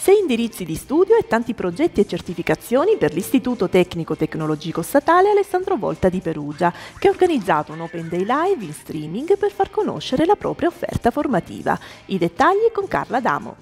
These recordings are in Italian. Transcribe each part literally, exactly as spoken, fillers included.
Sei indirizzi di studio e tanti progetti e certificazioni per l'Istituto Tecnico Tecnologico Statale Alessandro Volta di Perugia, che ha organizzato un Open Day Live in streaming per far conoscere la propria offerta formativa. I dettagli con Carla Damo.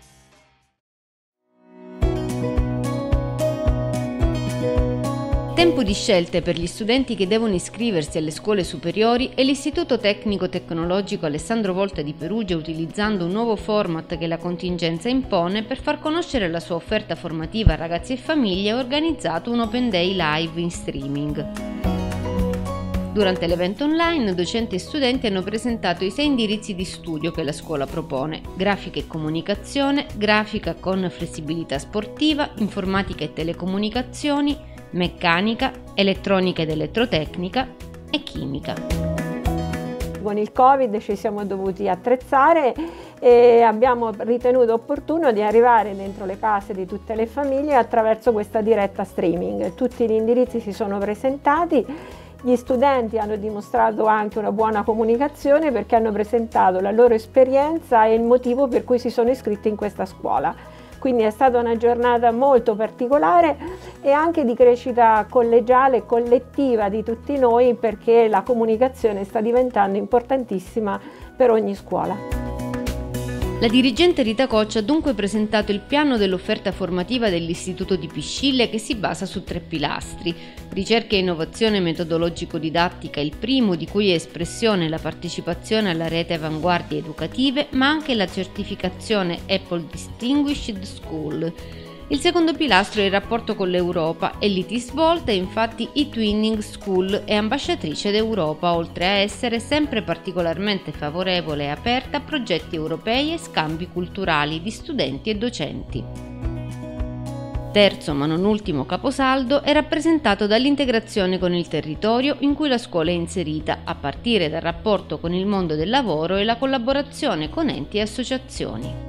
Tempo di scelte per gli studenti che devono iscriversi alle scuole superiori e l'Istituto Tecnico Tecnologico Alessandro Volta di Perugia, utilizzando un nuovo format che la contingenza impone per far conoscere la sua offerta formativa a ragazzi e famiglie, ha organizzato un Open Day Live in streaming. Durante l'evento online, docenti e studenti hanno presentato i sei indirizzi di studio che la scuola propone: grafica e comunicazione, grafica con flessibilità sportiva, informatica e telecomunicazioni, meccanica, elettronica ed elettrotecnica e chimica. Con il Covid ci siamo dovuti attrezzare e abbiamo ritenuto opportuno di arrivare dentro le case di tutte le famiglie attraverso questa diretta streaming. Tutti gli indirizzi si sono presentati, gli studenti hanno dimostrato anche una buona comunicazione perché hanno presentato la loro esperienza e il motivo per cui si sono iscritti in questa scuola. Quindi è stata una giornata molto particolare e anche di crescita collegiale e collettiva di tutti noi, perché la comunicazione sta diventando importantissima per ogni scuola. La dirigente Rita Coccia ha dunque presentato il piano dell'offerta formativa dell'Istituto di Piscille, che si basa su tre pilastri: ricerca e innovazione metodologico-didattica, il primo di cui è espressione la partecipazione alla rete Avanguardie Educative, ma anche la certificazione Apple Distinguished School. Il secondo pilastro è il rapporto con l'Europa e l'I T I S Volta è infatti e-Twinning School e ambasciatrice d'Europa, oltre a essere sempre particolarmente favorevole e aperta a progetti europei e scambi culturali di studenti e docenti. Terzo, ma non ultimo caposaldo, è rappresentato dall'integrazione con il territorio in cui la scuola è inserita, a partire dal rapporto con il mondo del lavoro e la collaborazione con enti e associazioni.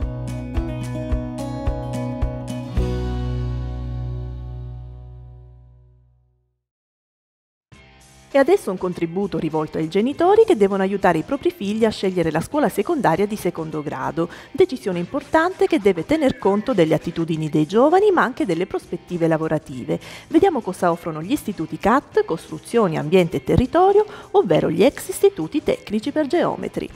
E adesso un contributo rivolto ai genitori che devono aiutare i propri figli a scegliere la scuola secondaria di secondo grado, decisione importante che deve tener conto delle attitudini dei giovani ma anche delle prospettive lavorative. Vediamo cosa offrono gli istituti C A T, Costruzioni, Ambiente e Territorio, ovvero gli ex istituti tecnici per geometri.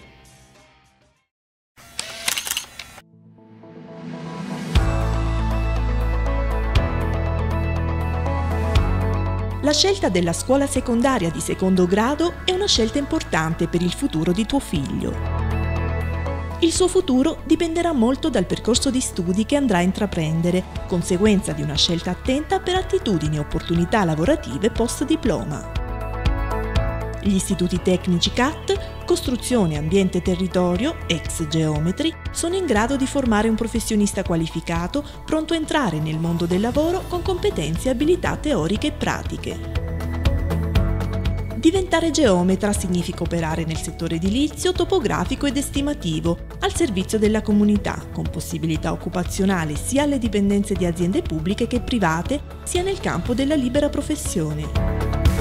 La scelta della scuola secondaria di secondo grado è una scelta importante per il futuro di tuo figlio. Il suo futuro dipenderà molto dal percorso di studi che andrà a intraprendere, conseguenza di una scelta attenta per attitudini e opportunità lavorative post-diploma. Gli istituti tecnici C A T, Costruzione, Ambiente e Territorio, ex Geometri, sono in grado di formare un professionista qualificato pronto a entrare nel mondo del lavoro con competenze e abilità teoriche e pratiche. Diventare geometra significa operare nel settore edilizio, topografico ed estimativo, al servizio della comunità, con possibilità occupazionali sia alle dipendenze di aziende pubbliche che private, sia nel campo della libera professione.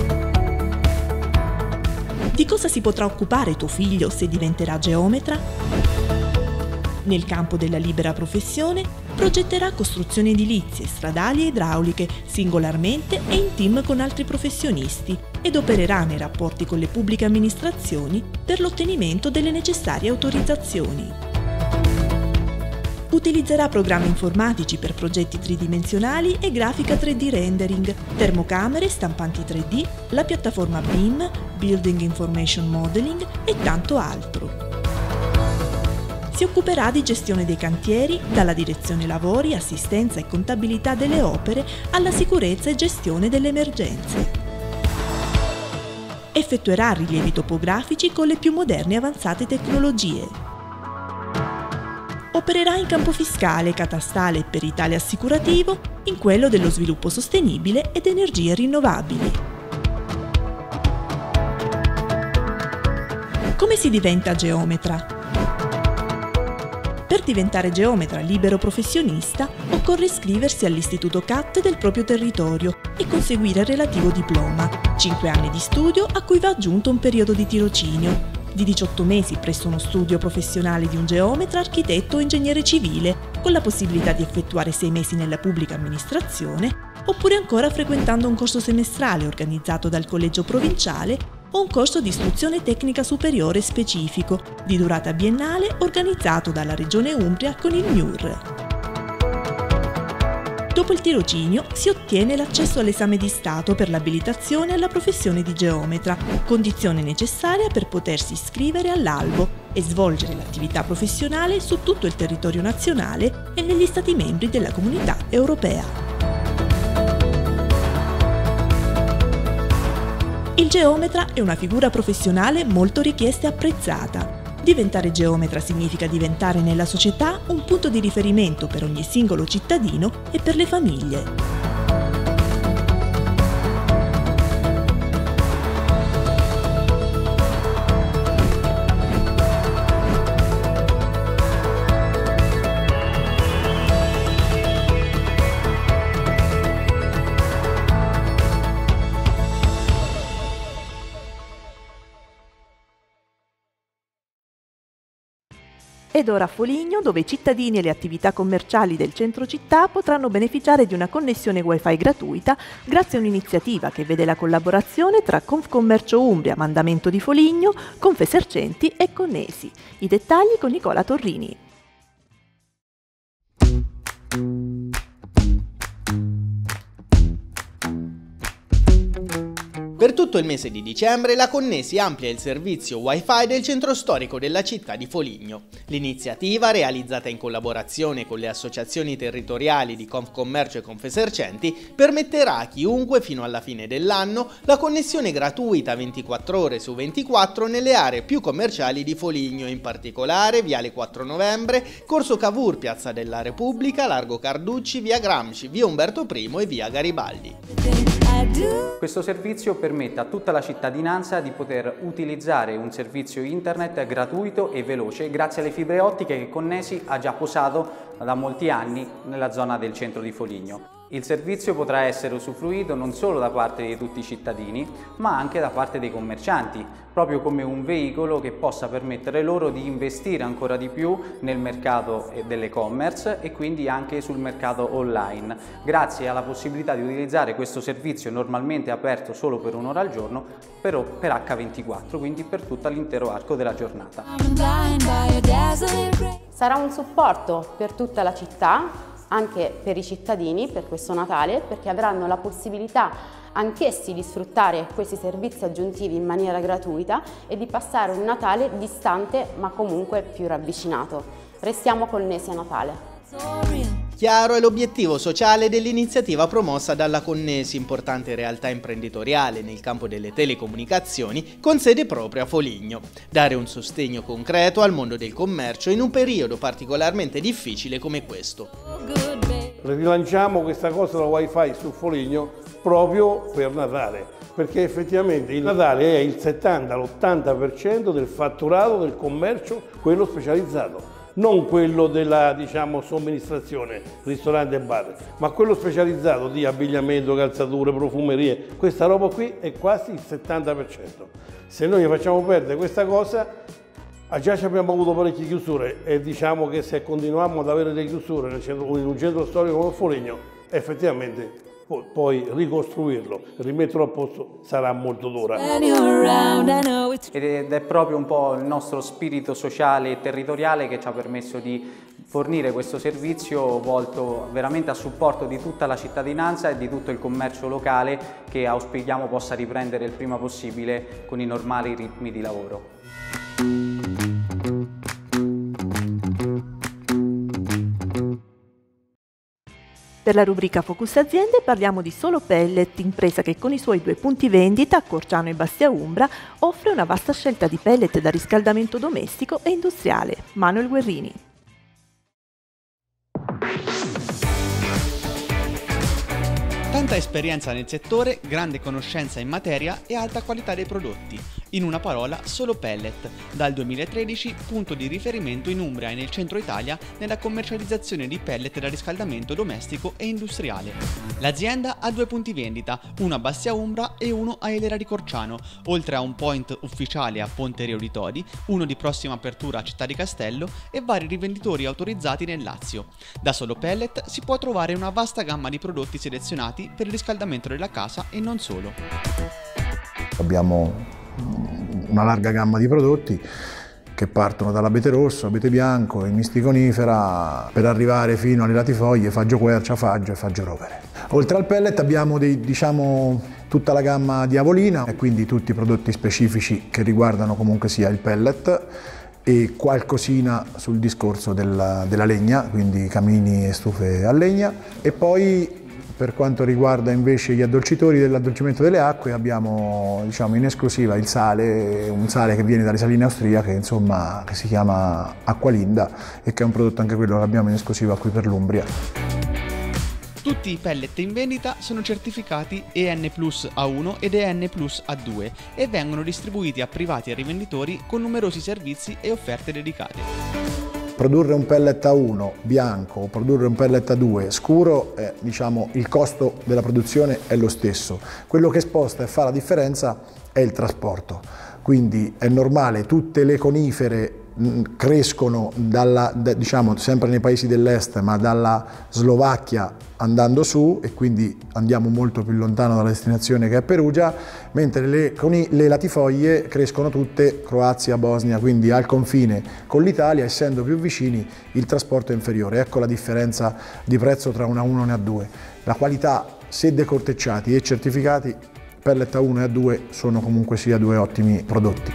Di cosa si potrà occupare tuo figlio se diventerà geometra? Nel campo della libera professione progetterà costruzioni edilizie, stradali e idrauliche, singolarmente e in team con altri professionisti, ed opererà nei rapporti con le pubbliche amministrazioni per l'ottenimento delle necessarie autorizzazioni. Utilizzerà programmi informatici per progetti tridimensionali e grafica tre D rendering, termocamere, stampanti tre D, la piattaforma B I M, Building Information Modeling e tanto altro. Si occuperà di gestione dei cantieri, dalla direzione lavori, assistenza e contabilità delle opere, alla sicurezza e gestione delle emergenze. Effettuerà rilievi topografici con le più moderne e avanzate tecnologie. Opererà in campo fiscale, catastale e peritale assicurativo, in quello dello sviluppo sostenibile ed energie rinnovabili. Come si diventa geometra? Per diventare geometra libero professionista occorre iscriversi all'istituto C A T del proprio territorio e conseguire il relativo diploma, cinque anni di studio a cui va aggiunto un periodo di tirocinio, di diciotto mesi presso uno studio professionale di un geometra, architetto o ingegnere civile, con la possibilità di effettuare sei mesi nella pubblica amministrazione, oppure ancora frequentando un corso semestrale organizzato dal collegio provinciale o un corso di istruzione tecnica superiore specifico, di durata biennale, organizzato dalla Regione Umbria con il M I U R. Dopo il tirocinio si ottiene l'accesso all'esame di Stato per l'abilitazione alla professione di geometra, condizione necessaria per potersi iscrivere all'albo e svolgere l'attività professionale su tutto il territorio nazionale e negli Stati membri della Comunità Europea. Il geometra è una figura professionale molto richiesta e apprezzata. Diventare geometra significa diventare nella società un punto di riferimento per ogni singolo cittadino e per le famiglie. Ed ora a Foligno, dove i cittadini e le attività commerciali del centro città potranno beneficiare di una connessione wifi gratuita grazie a un'iniziativa che vede la collaborazione tra Confcommercio Umbria, Mandamento di Foligno, Confesercenti e Connesi. I dettagli con Nicola Torrini. Per tutto il mese di dicembre la Connesi amplia il servizio Wi-Fi del centro storico della città di Foligno. L'iniziativa, realizzata in collaborazione con le associazioni territoriali di Confcommercio e Confesercenti, permetterà a chiunque fino alla fine dell'anno la connessione gratuita ventiquattro ore su ventiquattro nelle aree più commerciali di Foligno, in particolare Viale quattro Novembre, Corso Cavour, Piazza della Repubblica, Largo Carducci, Via Gramsci, Via Umberto Primo e Via Garibaldi. Questo servizio permette a tutta la cittadinanza di poter utilizzare un servizio internet gratuito e veloce grazie alle fibre ottiche che Connesi ha già posato da molti anni nella zona del centro di Foligno. Il servizio potrà essere usufruito non solo da parte di tutti i cittadini, ma anche da parte dei commercianti, proprio come un veicolo che possa permettere loro di investire ancora di più nel mercato dell'e-commerce e quindi anche sul mercato online, grazie alla possibilità di utilizzare questo servizio normalmente aperto solo per un'ora al giorno, però per acca ventiquattro, quindi per tutto l'intero arco della giornata. Sarà un supporto per tutta la città, anche per i cittadini per questo Natale, perché avranno la possibilità anch'essi di sfruttare questi servizi aggiuntivi in maniera gratuita e di passare un Natale distante ma comunque più ravvicinato. Restiamo connessi a Natale. Chiaro è l'obiettivo sociale dell'iniziativa promossa dalla Connesi, importante realtà imprenditoriale nel campo delle telecomunicazioni con sede proprio a Foligno. Dare un sostegno concreto al mondo del commercio in un periodo particolarmente difficile come questo. Rilanciamo questa cosa del wifi su Foligno proprio per Natale, perché effettivamente il Natale è il settanta l'ottanta per cento del fatturato del commercio, quello specializzato. Non quello della, diciamo, somministrazione, ristorante e bar, ma quello specializzato di abbigliamento, calzature, profumerie. Questa roba qui è quasi il settanta per cento. Se noi facciamo perdere questa cosa, già abbiamo avuto parecchie chiusure e diciamo che se continuiamo ad avere delle chiusure nel centro, in un centro storico come Foligno, effettivamente poi ricostruirlo, rimetterlo a posto sarà molto dura. Ed è proprio un po' il nostro spirito sociale e territoriale che ci ha permesso di fornire questo servizio volto veramente a supporto di tutta la cittadinanza e di tutto il commercio locale, che auspichiamo possa riprendere il prima possibile con i normali ritmi di lavoro. Per la rubrica Focus Aziende parliamo di Solo Pellet, impresa che con i suoi due punti vendita a Corciano e Bastia Umbra offre una vasta scelta di pellet da riscaldamento domestico e industriale. Manuel Guerrini. Tanta esperienza nel settore, grande conoscenza in materia e alta qualità dei prodotti. In una parola, Solo Pellet, dal duemilatredici punto di riferimento in Umbria e nel centro Italia nella commercializzazione di pellet da riscaldamento domestico e industriale. L'azienda ha due punti vendita, uno a Bastia Umbra e uno a Elera di Corciano, oltre a un point ufficiale a Ponte Reoli, uno di prossima apertura a Città di Castello e vari rivenditori autorizzati nel Lazio. Da Solo Pellet si può trovare una vasta gamma di prodotti selezionati per il riscaldamento della casa e non solo. Abbiamo una larga gamma di prodotti che partono dall'abete rosso, abete bianco, il misticonifera, per arrivare fino alle latifoglie, faggio quercia, faggio e faggio rovere. Oltre al pellet abbiamo dei, diciamo, tutta la gamma di Avolina e quindi tutti i prodotti specifici che riguardano comunque sia il pellet e qualcosina sul discorso della, della legna, quindi camini e stufe a legna. E poi per quanto riguarda invece gli addolcitori dell'addolcimento delle acque abbiamo, diciamo, in esclusiva il sale, un sale che viene dalle saline austriache, insomma, che si chiama Acqualinda e che è un prodotto anche quello che abbiamo in esclusiva qui per l'Umbria. Tutti i pellet in vendita sono certificati E N plus A uno ed E N plus A due e vengono distribuiti a privati e rivenditori con numerosi servizi e offerte dedicate. Produrre un pellet A uno bianco o produrre un pellet A due scuro, eh, diciamo, il costo della produzione è lo stesso. Quello che sposta e fa la differenza è il trasporto. Quindi è normale, tutte le conifere crescono dalla, diciamo, sempre nei paesi dell'est, ma dalla Slovacchia andando su, e quindi andiamo molto più lontano dalla destinazione che è Perugia, mentre le, le latifoglie crescono tutte Croazia, Bosnia, quindi al confine con l'Italia, essendo più vicini il trasporto è inferiore. Ecco la differenza di prezzo tra un A uno e un A due. La qualità, se decortecciati e certificati, pellet A uno e A due sono comunque sia due ottimi prodotti.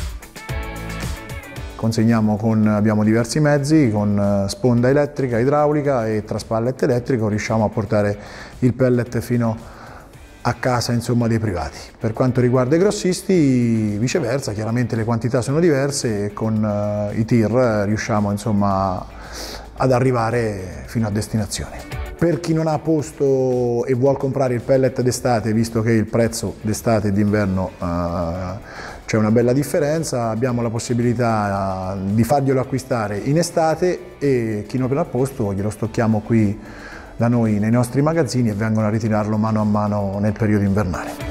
Consegniamo con, abbiamo diversi mezzi, con sponda elettrica, idraulica e traspallet elettrico, riusciamo a portare il pellet fino a casa, insomma, dei privati. Per quanto riguarda i grossisti, viceversa, chiaramente le quantità sono diverse e con uh, i tir riusciamo, insomma, ad arrivare fino a destinazione. Per chi non ha posto e vuol comprare il pellet d'estate, visto che il prezzo d'estate e d'inverno uh, c'è una bella differenza, abbiamo la possibilità di farglielo acquistare in estate e chi non l'ha posto glielo stocchiamo qui da noi nei nostri magazzini e vengono a ritirarlo mano a mano nel periodo invernale.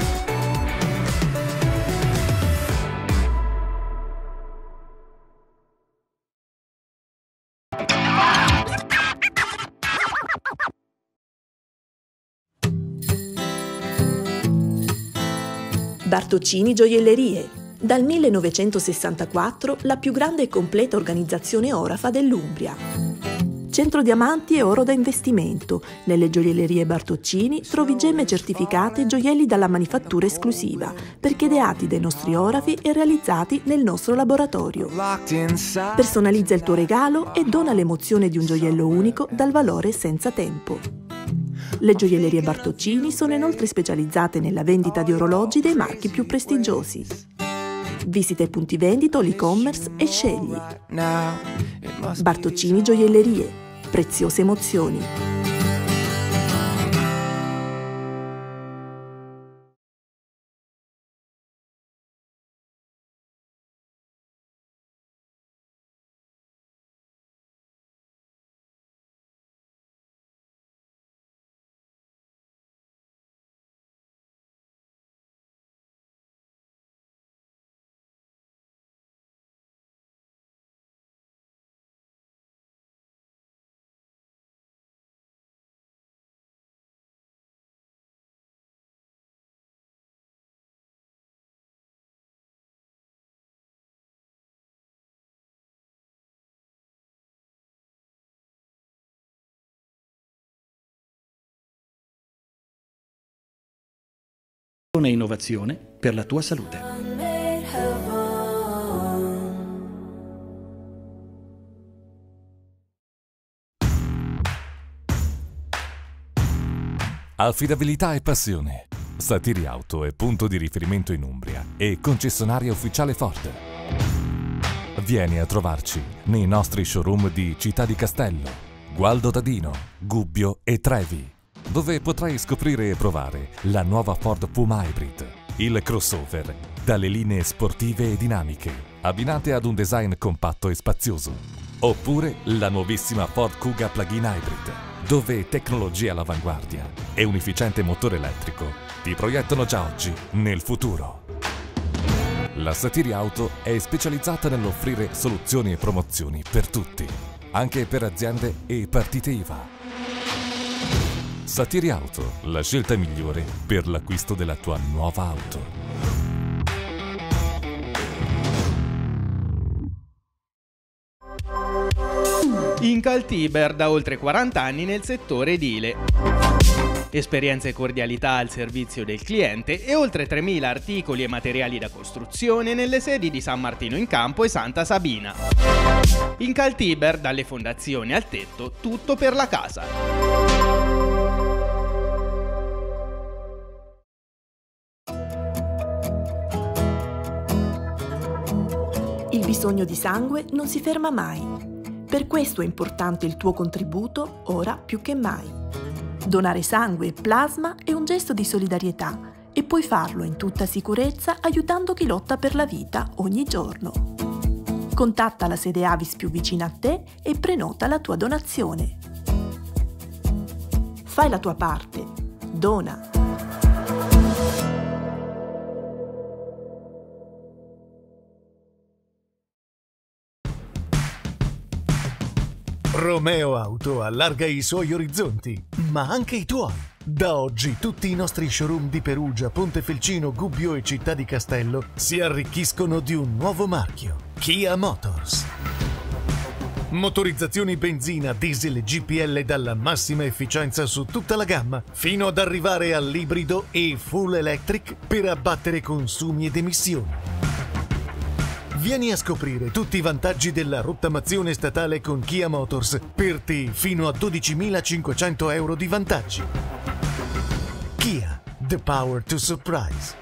Bartoccini Gioiellerie, dal millenovecentosessantaquattro la più grande e completa organizzazione orafa dell'Umbria. Centro diamanti e oro da investimento. Nelle gioiellerie Bartoccini trovi gemme certificate e gioielli dalla manifattura esclusiva, perché ideati dai nostri orafi e realizzati nel nostro laboratorio. Personalizza il tuo regalo e dona l'emozione di un gioiello unico dal valore senza tempo. Le gioiellerie Bartoccini sono inoltre specializzate nella vendita di orologi dei marchi più prestigiosi. Visita i punti vendita o l'e-commerce e scegli. Bartoccini Gioiellerie, preziose emozioni. E innovazione per la tua salute. Affidabilità e passione. Satiri Auto è punto di riferimento in Umbria e concessionaria ufficiale Ford. Vieni a trovarci nei nostri showroom di Città di Castello, Gualdo Dadino, Gubbio e Trevi, dove potrai scoprire e provare la nuova Ford Puma Hybrid, il crossover dalle linee sportive e dinamiche, abbinate ad un design compatto e spazioso. Oppure la nuovissima Ford Kuga Plug-in Hybrid, dove tecnologia all'avanguardia e un efficiente motore elettrico ti proiettano già oggi nel futuro. La Satiri Auto è specializzata nell'offrire soluzioni e promozioni per tutti, anche per aziende e partite I V A. Satiri Auto, la scelta migliore per l'acquisto della tua nuova auto. Incaltiber da oltre quaranta anni nel settore edile. Esperienza e cordialità al servizio del cliente e oltre tremila articoli e materiali da costruzione nelle sedi di San Martino in Campo e Santa Sabina. Incaltiber, dalle fondazioni al tetto, tutto per la casa. Il bisogno di sangue non si ferma mai. Per questo è importante il tuo contributo ora più che mai. Donare sangue e plasma è un gesto di solidarietà e puoi farlo in tutta sicurezza aiutando chi lotta per la vita ogni giorno. Contatta la sede Avis più vicina a te e prenota la tua donazione. Fai la tua parte. Dona. Romeo Auto allarga i suoi orizzonti, ma anche i tuoi. Da oggi tutti i nostri showroom di Perugia, Pontefelcino, Gubbio e Città di Castello si arricchiscono di un nuovo marchio, Kia Motors. Motorizzazioni benzina, diesel e G P L dalla massima efficienza su tutta la gamma, fino ad arrivare all'ibrido e full electric per abbattere consumi ed emissioni. Vieni a scoprire tutti i vantaggi della rottamazione statale con Kia Motors per te fino a dodicimilacinquecento euro di vantaggi. Kia, the power to surprise.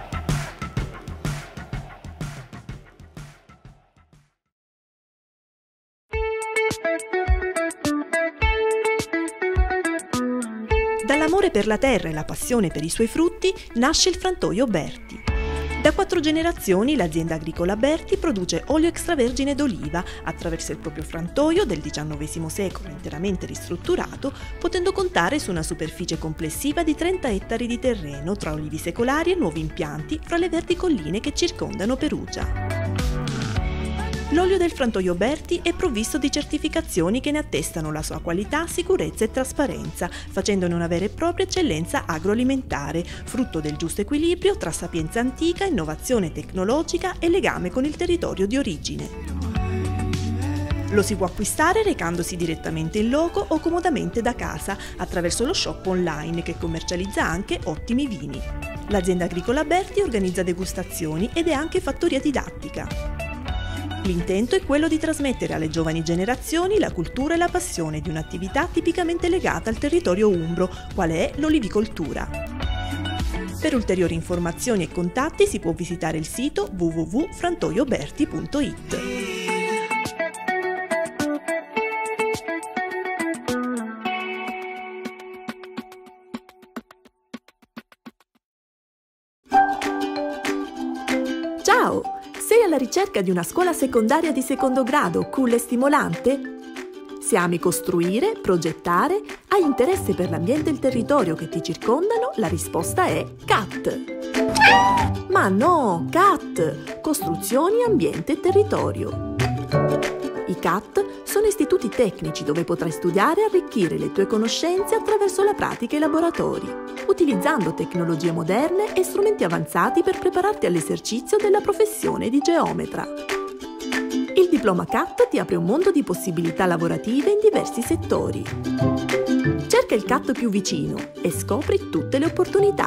Dall'amore per la terra e la passione per i suoi frutti nasce il frantoio Berti. Da quattro generazioni l'azienda agricola Berti produce olio extravergine d'oliva attraverso il proprio frantoio del diciannovesimo secolo interamente ristrutturato, potendo contare su una superficie complessiva di trenta ettari di terreno tra olivi secolari e nuovi impianti fra le verdi colline che circondano Perugia. L'olio del frantoio Berti è provvisto di certificazioni che ne attestano la sua qualità, sicurezza e trasparenza, facendone una vera e propria eccellenza agroalimentare, frutto del giusto equilibrio tra sapienza antica, innovazione tecnologica e legame con il territorio di origine. Lo si può acquistare recandosi direttamente in loco o comodamente da casa attraverso lo shop online che commercializza anche ottimi vini. L'azienda agricola Berti organizza degustazioni ed è anche fattoria didattica. L'intento è quello di trasmettere alle giovani generazioni la cultura e la passione di un'attività tipicamente legata al territorio umbro, quale è l'olivicoltura. Per ulteriori informazioni e contatti si può visitare il sito w w w punto frantoioberti punto i t. Ciao! Sei alla ricerca di una scuola secondaria di secondo grado cool e stimolante? Se ami costruire, progettare, hai interesse per l'ambiente e il territorio che ti circondano, la risposta è C A T. Ma no, C A T! Costruzioni, ambiente e territorio. I C A T sono istituti tecnici dove potrai studiare e arricchire le tue conoscenze attraverso la pratica e i laboratori, utilizzando tecnologie moderne e strumenti avanzati per prepararti all'esercizio della professione di geometra. Il diploma C A T ti apre un mondo di possibilità lavorative in diversi settori. Cerca il C A T più vicino e scopri tutte le opportunità.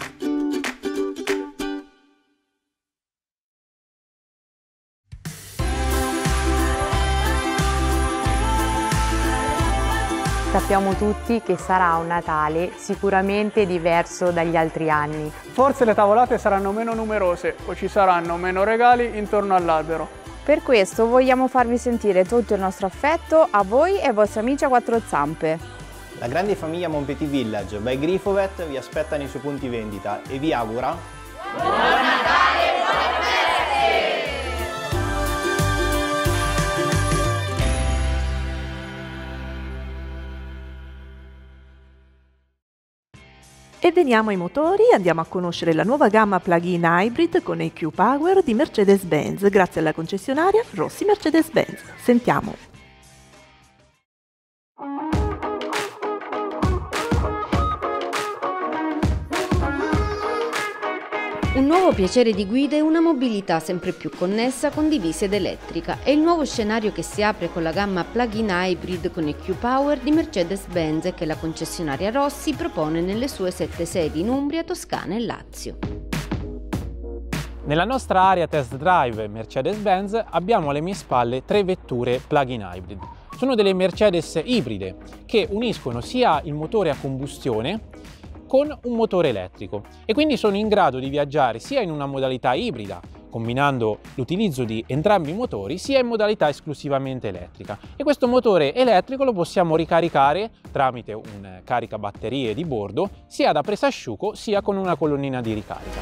Sappiamo tutti che sarà un Natale sicuramente diverso dagli altri anni. Forse le tavolate saranno meno numerose o ci saranno meno regali intorno all'albero. Per questo vogliamo farvi sentire tutto il nostro affetto a voi e ai vostri amici a quattro zampe. La grande famiglia Monpetit Village by Grifovet vi aspetta nei suoi punti vendita e vi augura Buon Natale e buone feste! veniamo ai motori, andiamo a conoscere la nuova gamma plug-in hybrid con E Q Power di Mercedes-Benz, grazie alla concessionaria Rossi Mercedes-Benz. Sentiamo. Un nuovo piacere di guida e una mobilità sempre più connessa, condivisa ed elettrica. È il nuovo scenario che si apre con la gamma plug-in hybrid con E Q Power di Mercedes-Benz che la concessionaria Rossi propone nelle sue sette sedi in Umbria, Toscana e Lazio. Nella nostra area test drive Mercedes-Benz abbiamo alle mie spalle tre vetture plug-in hybrid. Sono delle Mercedes ibride che uniscono sia il motore a combustione con un motore elettrico e quindi sono in grado di viaggiare sia in una modalità ibrida, combinando l'utilizzo di entrambi i motori, sia in modalità esclusivamente elettrica. E questo motore elettrico lo possiamo ricaricare tramite un caricabatterie di bordo, sia da presasciugo sia con una colonnina di ricarica.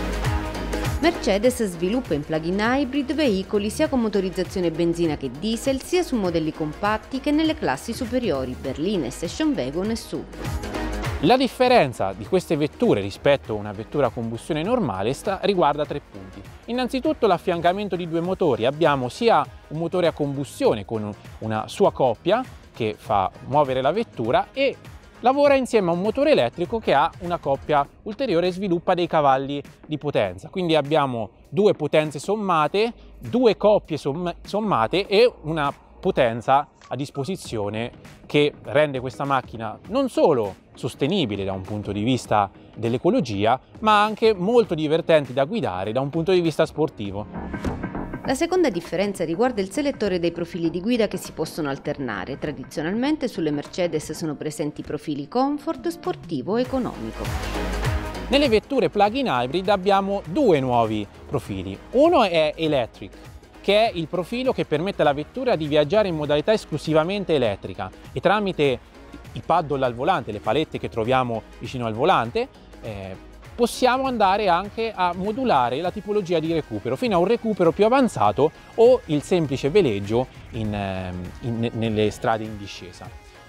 Mercedes sviluppa in plug-in hybrid veicoli sia con motorizzazione benzina che diesel, sia su modelli compatti che nelle classi superiori, berline, station wagon e S U V. La differenza di queste vetture rispetto a una vettura a combustione normale sta, riguarda tre punti. Innanzitutto l'affiancamento di due motori. Abbiamo sia un motore a combustione con una sua coppia che fa muovere la vettura e lavora insieme a un motore elettrico che ha una coppia ulteriore e sviluppa dei cavalli di potenza. Quindi abbiamo due potenze sommate, due coppie sommate e una potenza a disposizione che rende questa macchina non solo sostenibile da un punto di vista dell'ecologia, ma anche molto divertente da guidare da un punto di vista sportivo. La seconda differenza riguarda il selettore dei profili di guida che si possono alternare. Tradizionalmente sulle Mercedes sono presenti profili comfort, sportivo e economico. Nelle vetture plug-in hybrid abbiamo due nuovi profili. Uno è Electric, che è il profilo che permette alla vettura di viaggiare in modalità esclusivamente elettrica e tramite i paddle al volante, le palette che troviamo vicino al volante, eh, possiamo andare anche a modulare la tipologia di recupero fino a un recupero più avanzato o il semplice veleggio in, in, nelle strade in discesa.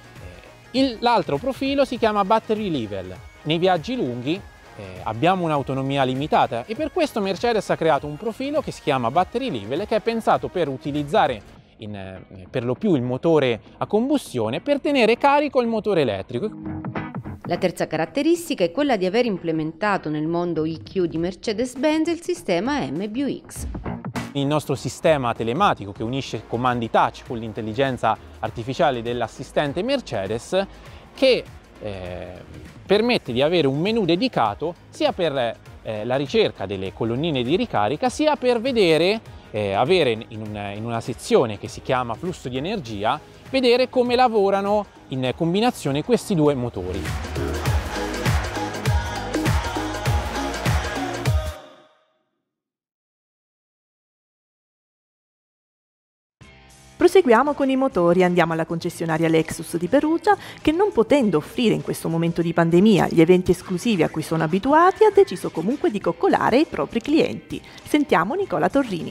Eh, l'altro profilo si chiama Battery Level. Nei viaggi lunghi Eh, abbiamo un'autonomia limitata e per questo Mercedes ha creato un profilo che si chiama Battery Level, che è pensato per utilizzare in, eh, per lo più il motore a combustione per tenere carico il motore elettrico. La terza caratteristica è quella di aver implementato nel mondo E Q di Mercedes-Benz il sistema M B U X. Il nostro sistema telematico che unisce comandi touch con l'intelligenza artificiale dell'assistente Mercedes che eh, permette di avere un menu dedicato sia per eh, la ricerca delle colonnine di ricarica, sia per vedere, eh, avere in una, in una sezione che si chiama flusso di energia, vedere come lavorano in combinazione questi due motori. Proseguiamo con i motori, andiamo alla concessionaria Lexus di Perugia che, non potendo offrire in questo momento di pandemia gli eventi esclusivi a cui sono abituati, ha deciso comunque di coccolare i propri clienti. Sentiamo Nicola Torrini.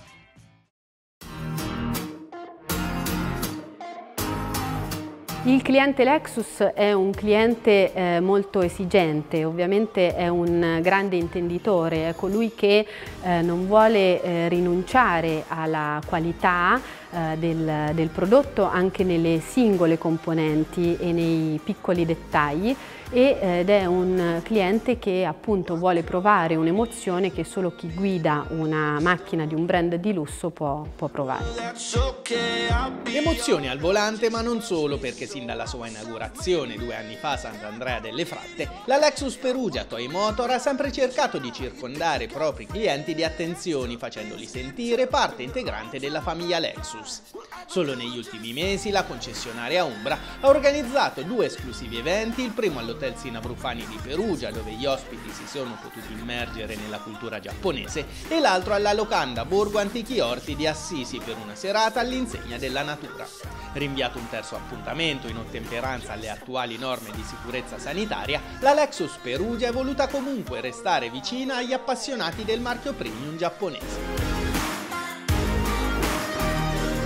Il cliente Lexus è un cliente eh, molto esigente, ovviamente è un grande intenditore, è colui che eh, non vuole eh, rinunciare alla qualità eh, del, del prodotto anche nelle singole componenti e nei piccoli dettagli e, ed è un cliente che appunto vuole provare un'emozione che solo chi guida una macchina di un brand di lusso può, può provare. Emozioni al volante, ma non solo, perché sin dalla sua inaugurazione due anni fa a Sant'Andrea delle Fratte, la Lexus Perugia Toy Motor ha sempre cercato di circondare i propri clienti di attenzioni, facendoli sentire parte integrante della famiglia Lexus. Solo negli ultimi mesi la concessionaria Umbra ha organizzato due esclusivi eventi, il primo all'Hotel Sina Brufani di Perugia, dove gli ospiti si sono potuti immergere nella cultura giapponese, e l'altro alla Locanda Borgo Antichi Orti di Assisi per una serata all'insegna della natura. Rinviato un terzo appuntamento in ottemperanza alle attuali norme di sicurezza sanitaria, la Lexus Perugia è voluta comunque restare vicina agli appassionati del marchio premium giapponese.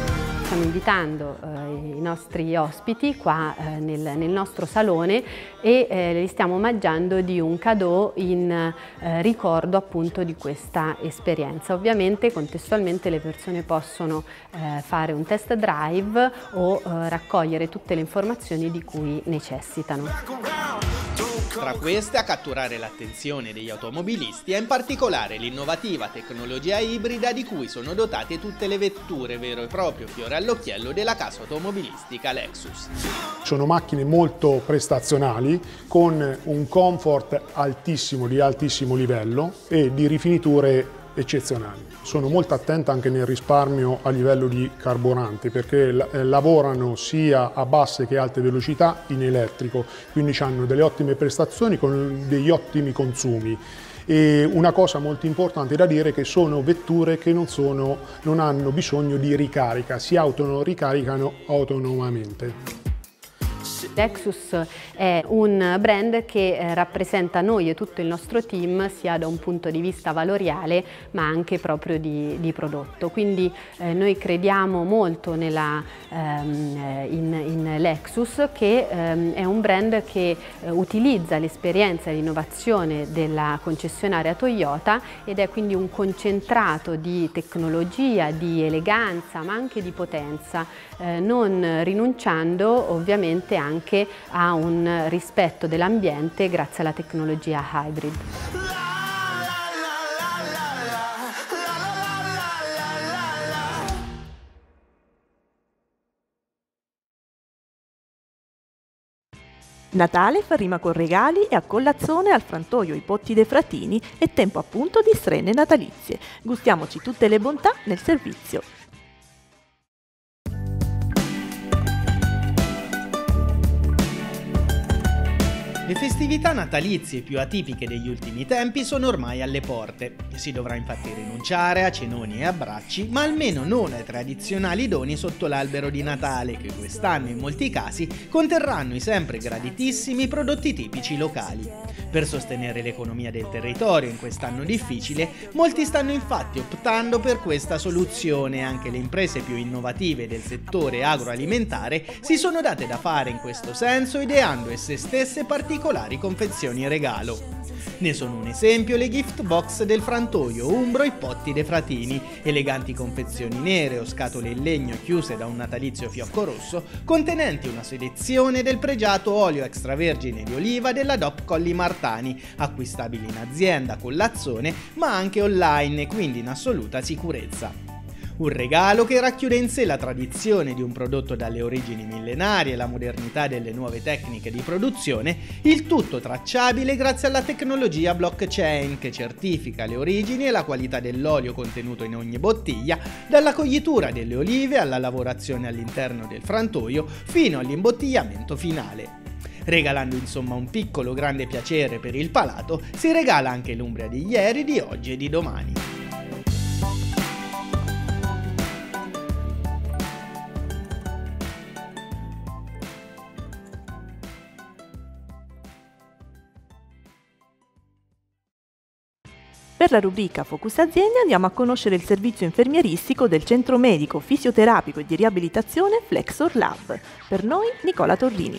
stiamo invitando eh, i nostri ospiti qua eh, nel, nel nostro salone e eh, li stiamo omaggiando di un cadeau in eh, ricordo appunto di questa esperienza. Ovviamente contestualmente le persone possono eh, fare un test drive o eh, raccogliere tutte le informazioni di cui necessitano. Tra queste, a catturare l'attenzione degli automobilisti è in particolare l'innovativa tecnologia ibrida di cui sono dotate tutte le vetture, vero e proprio fiore all'occhiello della casa automobilistica Lexus. Sono macchine molto prestazionali con un comfort altissimo, di altissimo livello e di rifiniture eccezionali. Sono molto attenta anche nel risparmio a livello di carburante perché lavorano sia a basse che alte velocità in elettrico, quindi hanno delle ottime prestazioni con degli ottimi consumi. E una cosa molto importante da dire è che sono vetture che non, sono, non hanno bisogno di ricarica, si autoricaricano autonomamente. Lexus è un brand che eh, rappresenta noi e tutto il nostro team sia da un punto di vista valoriale ma anche proprio di, di prodotto, quindi eh, noi crediamo molto nella, ehm, in, in Lexus che ehm, è un brand che eh, utilizza l'esperienza e l'innovazione della concessionaria Toyota ed è quindi un concentrato di tecnologia, di eleganza ma anche di potenza, eh, non rinunciando ovviamente anche anche a un rispetto dell'ambiente grazie alla tecnologia hybrid. Natale fa rima con regali e a colazione al frantoio I Potti dei Fratini è tempo appunto di strenne natalizie. Gustiamoci tutte le bontà nel servizio. Le festività natalizie più atipiche degli ultimi tempi sono ormai alle porte. Si dovrà infatti rinunciare a cenoni e abbracci, ma almeno non ai tradizionali doni sotto l'albero di Natale, che quest'anno in molti casi conterranno i sempre graditissimi prodotti tipici locali. Per sostenere l'economia del territorio in quest'anno difficile, molti stanno infatti optando per questa soluzione. Anche le imprese più innovative del settore agroalimentare si sono date da fare in questo senso, ideando esse stesse particolari particolari confezioni regalo. Ne sono un esempio le gift box del frantoio umbro I Potti dei Fratini, eleganti confezioni nere o scatole in legno chiuse da un natalizio fiocco rosso, contenenti una selezione del pregiato olio extravergine di oliva della D O P Colli Martani, acquistabili in azienda con Lazzone ma anche online, quindi in assoluta sicurezza. Un regalo che racchiude in sé la tradizione di un prodotto dalle origini millenarie e la modernità delle nuove tecniche di produzione, il tutto tracciabile grazie alla tecnologia blockchain che certifica le origini e la qualità dell'olio contenuto in ogni bottiglia, dalla coglitura delle olive alla lavorazione all'interno del frantoio fino all'imbottigliamento finale. Regalando insomma un piccolo grande piacere per il palato, si regala anche l'Umbria di ieri, di oggi e di domani. Per la rubrica Focus Aziende andiamo a conoscere il servizio infermieristico del Centro Medico Fisioterapico e di Riabilitazione Flexor Lab. Per noi Nicola Torrini.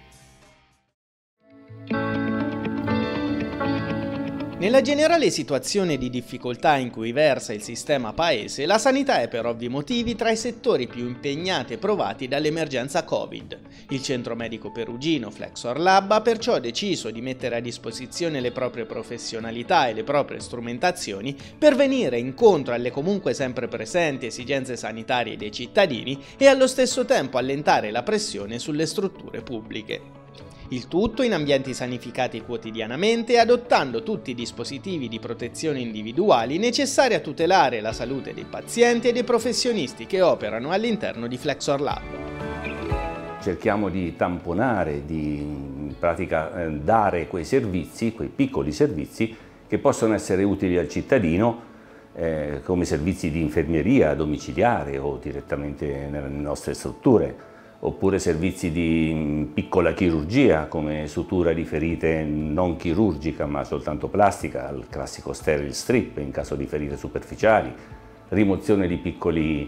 Nella generale situazione di difficoltà in cui versa il sistema paese, la sanità è per ovvi motivi tra i settori più impegnati e provati dall'emergenza Covid. Il centro medico perugino Flexor Lab ha perciò deciso di mettere a disposizione le proprie professionalità e le proprie strumentazioni per venire incontro alle comunque sempre presenti esigenze sanitarie dei cittadini e allo stesso tempo allentare la pressione sulle strutture pubbliche. Il tutto in ambienti sanificati quotidianamente e adottando tutti i dispositivi di protezione individuali necessari a tutelare la salute dei pazienti e dei professionisti che operano all'interno di Flexor Lab. Cerchiamo di tamponare, di in pratica eh, dare quei servizi, quei piccoli servizi che possono essere utili al cittadino eh, come servizi di infermieria domiciliare o direttamente nelle nostre strutture, oppure servizi di piccola chirurgia come sutura di ferite non chirurgica ma soltanto plastica, il classico sterile strip in caso di ferite superficiali, rimozione di piccoli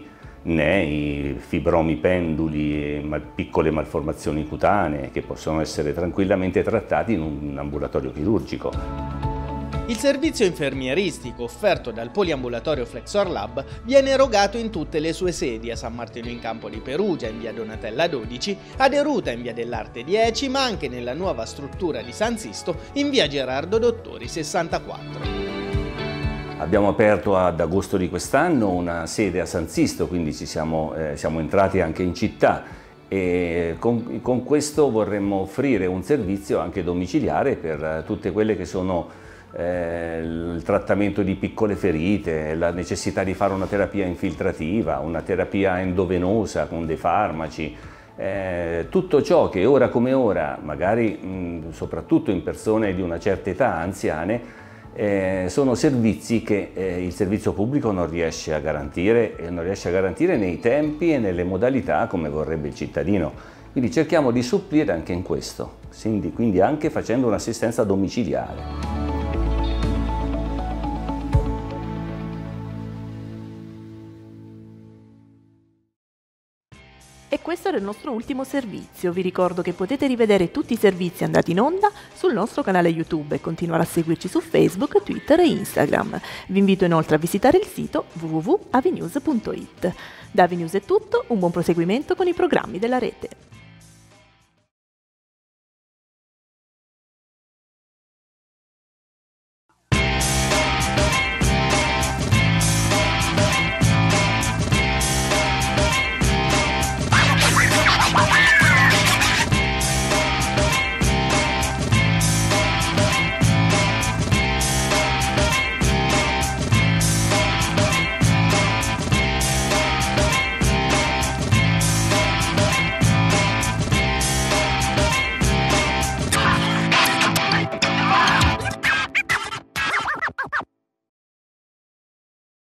né i fibromi penduli e piccole malformazioni cutanee che possono essere tranquillamente trattati in un ambulatorio chirurgico. Il servizio infermieristico offerto dal poliambulatorio Flexor Lab viene erogato in tutte le sue sedi, a San Martino in Campo di Perugia in via Donatella dodici, a Deruta in via dell'Arte dieci, ma anche nella nuova struttura di San Sisto in via Gerardo Dottori sessantaquattro. Abbiamo aperto ad agosto di quest'anno una sede a San Sisto, quindi ci siamo, eh, siamo entrati anche in città e con, con questo vorremmo offrire un servizio anche domiciliare per tutte quelle che sono Eh, il trattamento di piccole ferite, la necessità di fare una terapia infiltrativa, una terapia endovenosa con dei farmaci, eh, tutto ciò che ora come ora, magari mh, soprattutto in persone di una certa età, anziane, eh, sono servizi che eh, il servizio pubblico non riesce a garantire e non riesce a garantire nei tempi e nelle modalità come vorrebbe il cittadino. Quindi cerchiamo di supplire anche in questo, quindi anche facendo un'assistenza domiciliare. E questo era il nostro ultimo servizio. Vi ricordo che potete rivedere tutti i servizi andati in onda sul nostro canale YouTube e continuare a seguirci su Facebook, Twitter e Instagram. Vi invito inoltre a visitare il sito w w w punto avinews punto it. Da Avinews è tutto, un buon proseguimento con i programmi della rete.